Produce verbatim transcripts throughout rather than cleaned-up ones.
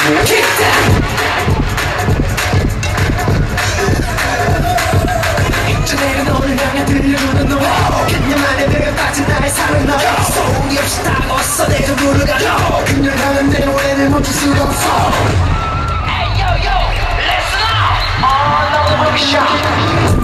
내가 너를 향해 들려주는 노래 그녀만의 내가 빠진 나의 사랑 너를 소리 없이 다가왔어 내 전부를 가져 그녀를 향한 내 노래를 멈출 수가 없어 Hey yo yo, listen up all over the shop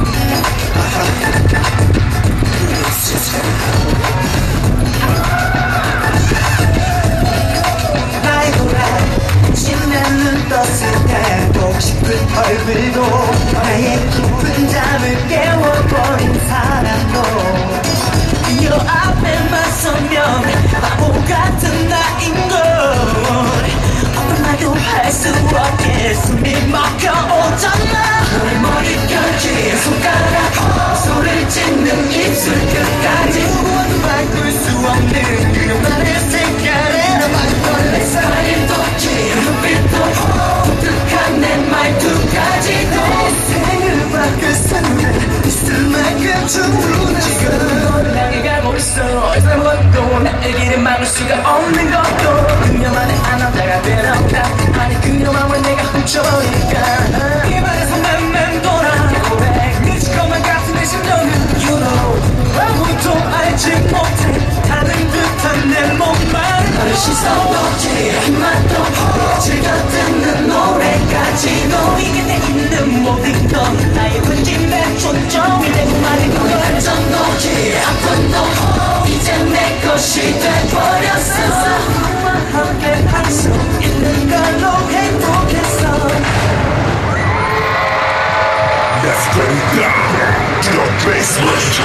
나의 노래 진한 눈 떴을 때 보고 싶은 얼굴도 나의 깊은 잠을 깨워버린 사람도 그녀 앞에만 서면 바보 같은 나인걸 어떤 말도 할 수 없게 숨이 막혀오잖아 너의 머리결지 손가락 소리를 짓는 입술 끝까지 누구와도 바꿀 수 없는 그녀만의 색깔에 나만 원래 스타일도 눈빛도 독특한 내 말투까지도 생을 바꿀 수는 있을 만큼 충분해 지금 너를 향해 가고 있어 이상 것도 나에게는 막을 수가 없는 것도 그녀만의 한 남자가 되려까 아니 그녀만을 내가 훔쳐버릴까 이 말에서 맴맴돌아 고백 미칠 것만 같은 내 심정은 You know 아무도 알지 못해 다른 듯한 내 몸만 너의 시선도 힘맛도 즐겨 듣는 노래까지도 이게 내 있는 모든 건 나의 본진 내 초점이 되고 말인 건 단점도 아픔도 이제 내 것이 돼버렸어 너와 함께 할 수 있는 걸로 행복했어 Let's go down to the basement.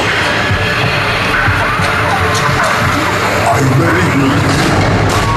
Are you ready?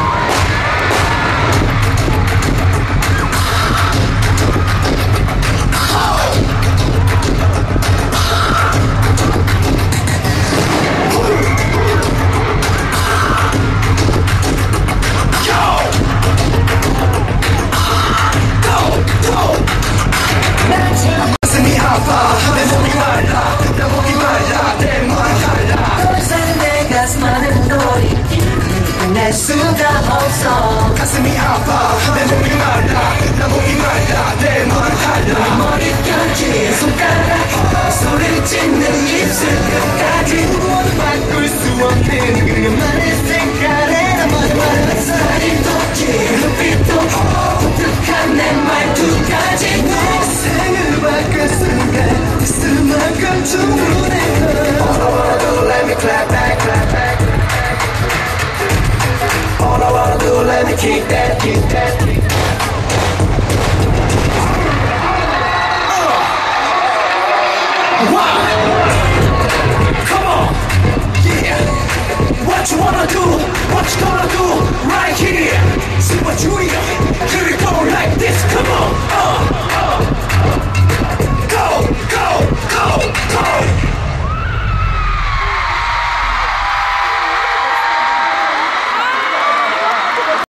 가슴이 아파 내 몸이 말라 나 목이 말라 내 머리 달라 더 이상 내 가슴 안에 돌이키는 낼 수가 없어 가슴이 아파 내 몸이 말라 나 목이 말라 내 머리 달라 머리결지 손가락 소리를 짓는 입술 끝까지 누구와도 바꿀 수 없는 그녀만의 색깔에 나만의 말라 스타일도 눈빛도 독특한 내 말투까지 내 생을 바꿀 순간 있을 만큼 충분해 All I wanna do let me clap back clap back All I wanna do let me kick that kick that kick that Come on, yeah. What you wanna do? What you gonna do? Right here.